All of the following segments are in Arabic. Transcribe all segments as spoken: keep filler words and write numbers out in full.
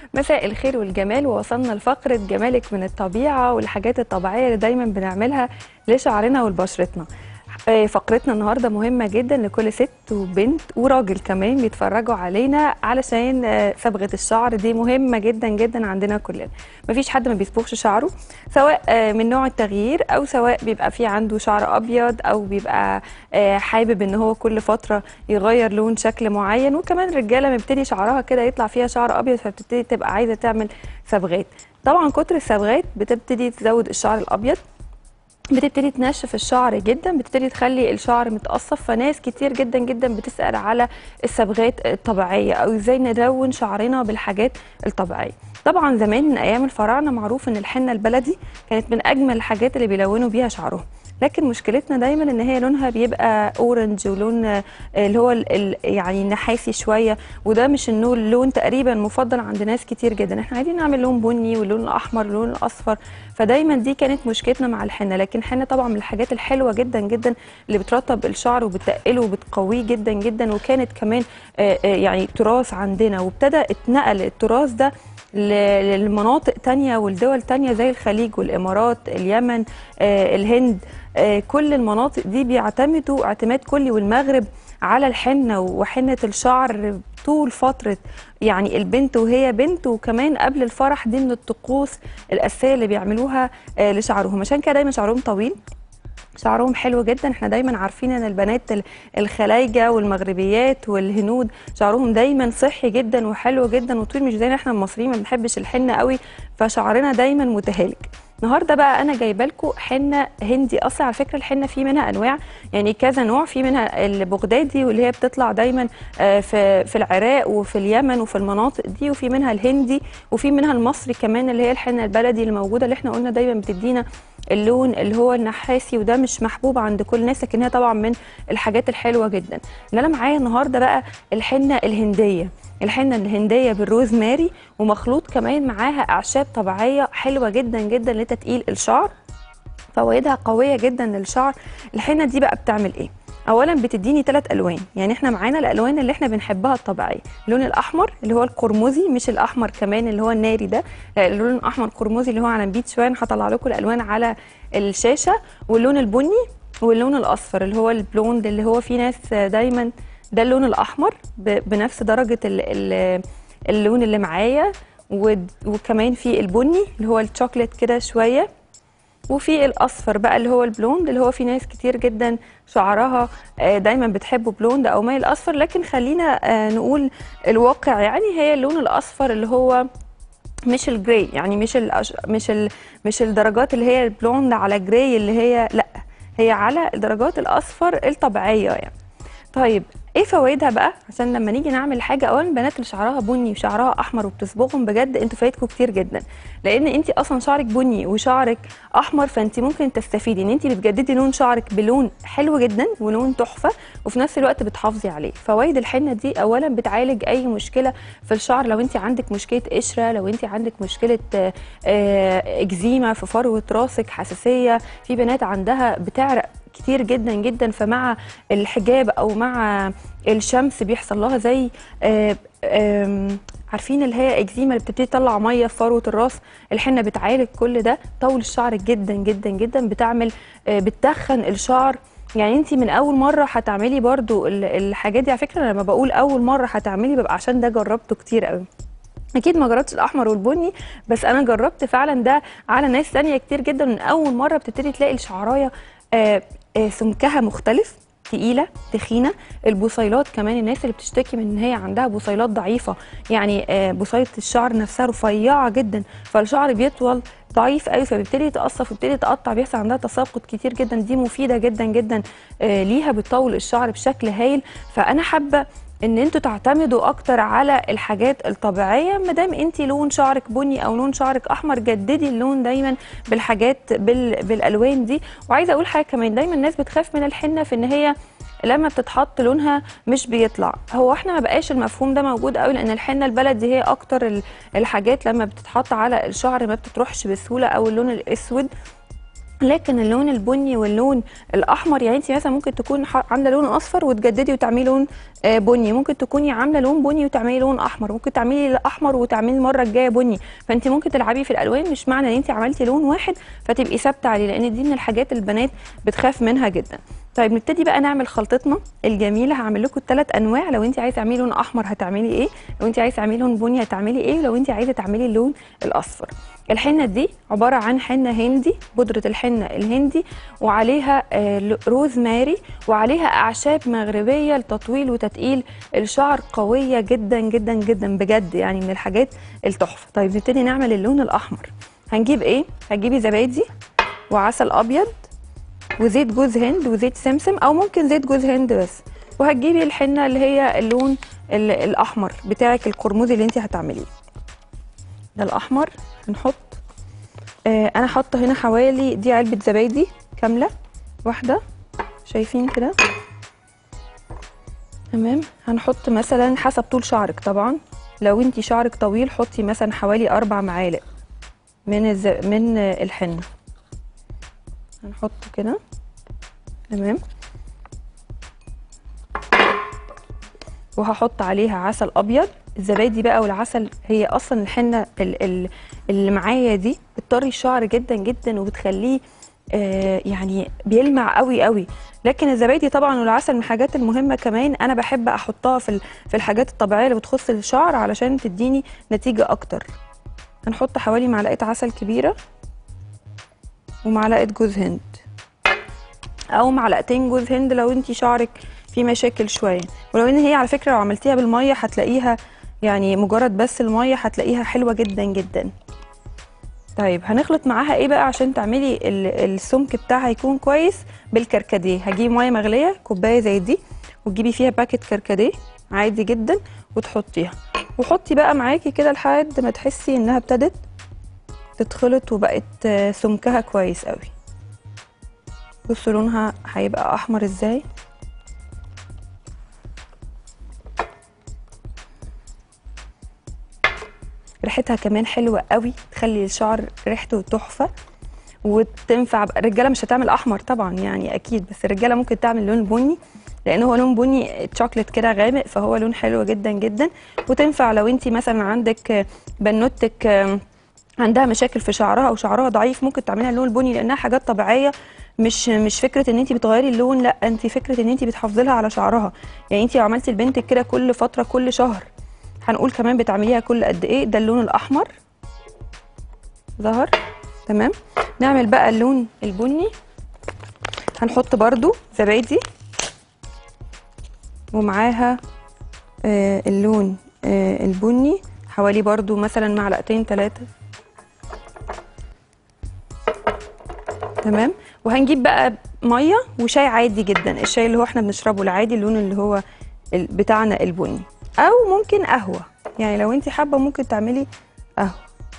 مساء الخير والجمال، ووصلنا لفقرة جمالك من الطبيعة والحاجات الطبيعية اللي دايما بنعملها لشعرنا ولبشرتنا. آه، فقرتنا النهاردة مهمة جدا لكل ست وبنت وراجل كمان بيتفرجوا علينا، علشان آه، صبغة الشعر دي مهمة جدا جدا عندنا كلنا. مفيش حد ما بيصبغش شعره، سواء آه، من نوع التغيير او سواء بيبقى في عنده شعر ابيض او بيبقى آه، حابب ان هو كل فترة يغير لون شكل معين. وكمان الرجالة مبتدي شعرها كده يطلع فيها شعر ابيض، فبتبتدي تبقى عايزة تعمل صبغات. طبعا كتر الصبغات بتبتدي تزود الشعر الابيض، بتبتدي تنشف الشعر جدا، بتبتدي تخلي الشعر متقصف. فناس كتير جدا جدا بتسأل على الصبغات الطبيعية او ازاي نلون شعرنا بالحاجات الطبيعية. طبعا زمان من ايام الفراعنة معروف ان الحنة البلدي كانت من اجمل الحاجات اللي بيلونوا بيها شعرهم، لكن مشكلتنا دايما ان هي لونها بيبقى اورنج ولون آه، اللي هو ال- ال- يعني نحاسي شويه، وده مش النوع اللون تقريبا مفضل عند ناس كتير جدا. احنا عايزين نعمل لون بني واللون الاحمر واللون الاصفر، فدايما دي كانت مشكلتنا مع الحنه. لكن الحنه طبعا من الحاجات الحلوه جدا جدا اللي بترطب الشعر وبتقله وبتقويه جدا جدا، وكانت كمان آه، آه، يعني تراث عندنا، وابتدى اتنقل التراث ده ل- للمناطق تانية والدول تانية زي الخليج والإمارات، اليمن، آه، الهند. آه، كل المناطق دي بيعتمدوا اعتماد كلي، والمغرب، على الحنة وحنة الشعر طول فترة يعني البنت وهي بنت، وكمان قبل الفرح. دي من الطقوس الأساسية اللي بيعملوها آه، لشعرهم، عشان كده دايما شعرهم طويل، شعرهم حلو جدا. احنا دايما عارفين ان البنات ال- الخلايجه والمغربيات والهنود شعرهم دايما صحي جدا وحلو جدا وطويل، مش زينا احنا المصريين ما بنحبش الحنه قوي، فشعرنا دايما متهالك. النهارده بقى انا جايبه لكم حنه هندي اصلي. على فكره الحنه في منها انواع، يعني كذا نوع. في منها البغدادي واللي هي بتطلع دايما آه، في في العراق وفي اليمن وفي المناطق دي، وفي منها الهندي، وفي منها المصري كمان اللي هي الحنه البلدي اللي موجوده، اللي احنا قلنا دايما بتدينا اللون اللي هو النحاسي، وده مش محبوب عند كل الناس، لكن هي طبعا من الحاجات الحلوه جدا. اللي انا معايا النهارده بقى الحنه الهنديه. الحنه الهنديه بالروزماري، ومخلوط كمان معاها اعشاب طبيعيه حلوه جدا جدا لتتقيل الشعر، فوائدها قويه جدا للشعر. الحنه دي بقى بتعمل ايه؟ اولا بتديني ثلاث الوان، يعني احنا معانا الالوان اللي احنا بنحبها الطبيعيه. اللون الاحمر اللي هو القرمزي، مش الاحمر كمان اللي هو الناري ده، لا، اللون الاحمر قرمزي اللي هو على نبيت شويه. انا هطلع لكم الالوان على الشاشه. واللون البني، واللون الاصفر اللي هو البلوند، اللي هو في ناس دايما ده اللون الاحمر ب- بنفس درجه ال- ال- اللون اللي معايا. ود- وكمان في البني اللي هو الشوكليت كده شويه، وفي الاصفر بقى اللي هو البلوند، اللي هو في ناس كتير جدا شعرها آه، دايما بتحبه بلوند او مايل اصفر. لكن خلينا آه، نقول الواقع، يعني هي اللون الاصفر اللي هو مش الجراي، يعني مش ال مش ال مش الدرجات اللي هي البلوند على جراي اللي هي، لا، هي على درجات الاصفر الطبيعيه يعني. طيب ايه فوائدها بقى؟ عشان لما نيجي نعمل حاجه، اولا البنات اللي شعرها بني وشعرها احمر وبتصبغهم، بجد انتوا فايتكم كتير جدا، لان انت اصلا شعرك بني وشعرك احمر، فانت ممكن تستفيدي ان انت بتجددي لون شعرك بلون حلو جدا ولون تحفه، وفي نفس الوقت بتحافظي عليه. فوائد الحنه دي اولا بتعالج اي مشكله في الشعر، لو انت عندك مشكله قشره، لو انت عندك مشكله آه، آه، اكزيما في فروه راسك، حساسيه، في بنات عندها بتعرق كتير جدا جدا، فمع الحجاب او مع الشمس بيحصل لها زي آه، آم، عارفين اللي هي اكزيما اللي بتبتدي تطلع ميه في فروه الراس. الحنه بتعالج كل ده، طول الشعر جدا جدا جدا، بتعمل آه، بتدخن الشعر. يعني انت من اول مره هتعملي برضو ال- الحاجات دي. على فكره لما بقول اول مره هتعملي ببقى عشان ده جربته كتير قوي. اكيد ما جربتش الاحمر والبني، بس انا جربت فعلا ده على ناس تانية كتير جدا. من اول مره بتبتدي تلاقي الشعرايه آه، آه، سمكها مختلف، تقيله تخينه. البصيلات كمان، الناس اللي بتشتكي من ان هي عندها بصيلات ضعيفه، يعني آه، بصيله الشعر نفسها رفيعه جدا، فالشعر بيطول ضعيف قوي، فبيبتدي يتقصف ويبتدي يتقطع، بيحصل عندها تساقط كتير جدا. دي مفيده جدا جدا آه، ليها، بتطول الشعر بشكل هايل. فانا حابه ان انتوا تعتمدوا اكتر على الحاجات الطبيعيه. ما دام انت لون شعرك بني او لون شعرك احمر، جددي اللون دايما بالحاجات بال... بالالوان دي. وعايزه اقول حاجه كمان، دايما الناس بتخاف من الحنه في ان هي لما بتتحط لونها مش بيطلع. هو احنا ما بقاش المفهوم ده موجود قوي، لان الحنه البلدي هي اكتر ال- الحاجات لما بتتحط على الشعر ما بتتروحش بسهوله، او اللون الاسود لكن اللون البني واللون الاحمر، يعني انت مثلا ممكن تكون عامله لون اصفر وتجددي وتعملي لون بني، ممكن تكوني عامله لون بني وتعملي لون احمر، ممكن تعملي احمر وتعملي المره الجايه بني. فانت ممكن تلعبي في الالوان، مش معنى ان انت عملتي لون واحد فتبقي ثابته عليه، لان دي من الحاجات البنات بتخاف منها جدا. طيب نبتدي بقى نعمل خلطتنا الجميله. هعمل لكم ثلاث انواع، لو انت عايزه تعملي لون احمر هتعملي ايه، لو انت عايزه تعملي لون بني هتعملي ايه، ولو انت عايزه تعملي اللون الاصفر. الحنه دي عباره عن حنه هندي، بودره الحنه الهندي، وعليها روزماري، وعليها اعشاب مغربيه لتطويل وتتقيل الشعر، قويه جدا جدا جدا بجد، يعني من الحاجات التحفه. طيب نبتدي نعمل اللون الاحمر. هنجيب ايه؟ هتجيبي زبادي وعسل ابيض وزيت جوز هند وزيت سمسم، او ممكن زيت جوز هند بس، وهتجيبي الحنه اللي هي اللون الاحمر بتاعك القرمزي اللي انت هتعمليه. ده الاحمر. هنحط آه انا حاطه هنا حوالي دي علبه زبادي كامله واحده، شايفين كده؟ تمام. هنحط مثلا حسب طول شعرك طبعا، لو انت شعرك طويل حطي مثلا حوالي اربع معالق من الز... من الحنه. هنحطه كده. تمام. وهحط عليها عسل ابيض. الزبادي بقى والعسل هي اصلا الحنه اللي معايا دي بتطري الشعر جدا جدا وبتخليه آه يعني بيلمع قوي قوي. لكن الزبادي طبعا والعسل من الحاجات المهمه كمان، انا بحب احطها في في الحاجات الطبيعيه اللي بتخص الشعر علشان تديني نتيجه اكتر. هنحط حوالي معلقه عسل كبيره ومعلقه جوز هند، او معلقتين جوز هند لو انتي شعرك في مشاكل شويه. ولو ان هي على فكره لو عملتيها بالميه هتلاقيها يعني مجرد بس الميه هتلاقيها حلوه جدا جدا. طيب هنخلط معاها ايه بقى عشان تعملي السمك بتاعها يكون كويس؟ بالكركديه. هجيبي ميه مغليه كوبايه زي دي، وتجيبي فيها باكت كركديه عادي جدا وتحطيها، وحطي بقى معاكي كده لحد ما تحسي انها ابتدت تتخلط وبقت سمكها كويس قوي. بصوا لونها هيبقى احمر ازاي. ريحتها كمان حلوه قوي، تخلي الشعر ريحته تحفه، وتنفع الرجاله. مش هتعمل احمر طبعا يعني اكيد، بس الرجاله ممكن تعمل لون بني، لان هو لون بني تشوكلت كده غامق، فهو لون حلو جدا جدا. وتنفع لو انت مثلا عندك بنوتك عندها مشاكل في شعرها او شعرها ضعيف، ممكن تعمليها اللون البني، لانها حاجات طبيعيه، مش مش فكره ان انت بتغيري اللون، لا انت فكره ان انت بتحافظي لها على شعرها. يعني انت لو عملتي لبنتك كده كل فتره كل شهر، هنقول كمان بتعمليها كل قد ايه. ده اللون الاحمر ظهر. تمام. نعمل بقى اللون البني. هنحط برضو زبادي ومعاها آه اللون آه البني، حوالي برضو مثلا معلقتين ثلاثه. تمام. وهنجيب بقى ميه وشاي عادي جدا، الشاي اللي هو احنا بنشربه العادي، اللون اللي هو بتاعنا البني، او ممكن قهوه، يعني لو انت حابه ممكن تعملي قهوه.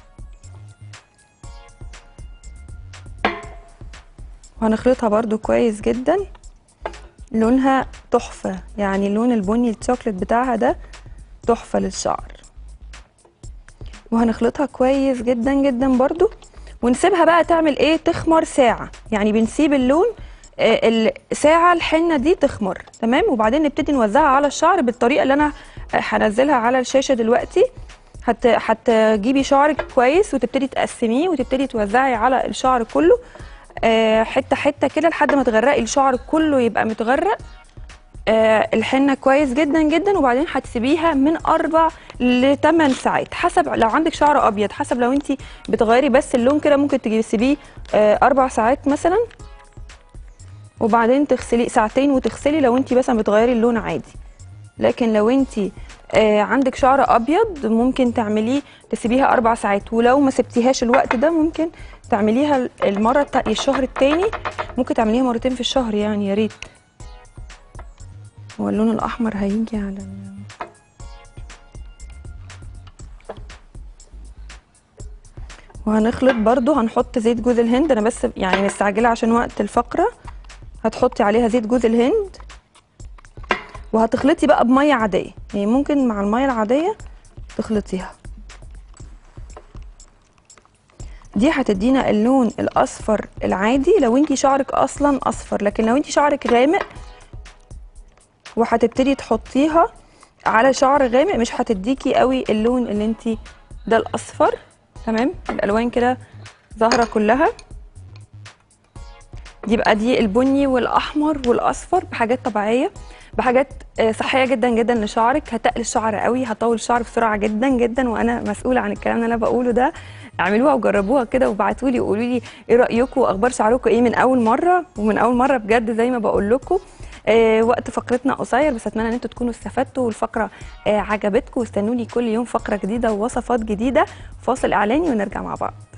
وهنخلطها برضو كويس جدا. لونها تحفه، يعني اللون البني الشوكليت بتاعها ده تحفه للشعر. وهنخلطها كويس جدا جدا برضو، ونسيبها بقى تعمل ايه؟ تخمر ساعه. يعني بنسيب اللون الساعه الحنه دي تخمر. تمام. وبعدين نبتدي نوزعها على الشعر بالطريقه اللي انا هنزلها على الشاشه دلوقتي. هت هتجيبي شعرك كويس وتبتدي تقسميه وتبتدي توزعي على الشعر كله حته حته كده لحد ما تغرقي الشعر كله، يبقى متغرق الحنه كويس جدا جدا. وبعدين هتسيبيها من اربع لثمان ساعات، حسب لو عندك شعر ابيض، حسب لو انت بتغيري بس اللون كده ممكن تجيبي تسيبيه اربع ساعات مثلا، وبعدين تغسلي ساعتين وتغسلي لو انت مثلا بتغيري اللون عادي. لكن لو انت آه عندك شعر ابيض ممكن تعمليه تسيبيها اربع ساعات، ولو ما سبتيهاش الوقت ده ممكن تعمليها المره التانية الشهر التاني، ممكن تعمليها مرتين في الشهر يعني يا ريت. هو اللون الاحمر هيجي على ال... وهنخلط برضو. هنحط زيت جوز الهند، انا بس يعني مستعجله عشان وقت الفقره. هتحطي عليها زيت جوز الهند، وهتخلطي بقى بميه عاديه، يعني ممكن مع الميه العاديه تخلطيها. دي هتدينا اللون الاصفر العادي لو انتي شعرك اصلا اصفر، لكن لو انتي شعرك غامق وهتبتدي تحطيها على شعر غامق مش هتديكي قوي اللون اللي انتي ده الاصفر. تمام، الالوان كده ظاهره كلها. دي بقى دي البني والاحمر والاصفر بحاجات طبيعيه، بحاجات صحيه جدا جدا لشعرك، هتقل الشعر قوي، هطول الشعر بسرعه جدا جدا، وانا مسؤوله عن الكلام اللي انا بقوله ده. اعملوها وجربوها كده وابعتوا لي وقولوا لي ايه رايكم واخبار شعركم ايه من اول مره، ومن اول مره بجد زي ما بقول لكم. آه وقت فقرتنا قصير، بس اتمنى ان انتوا تكونوا استفدتوا والفقره آه عجبتكم، واستنوني كل يوم فقره جديده ووصفات جديده. فاصل اعلاني ونرجع مع بعض.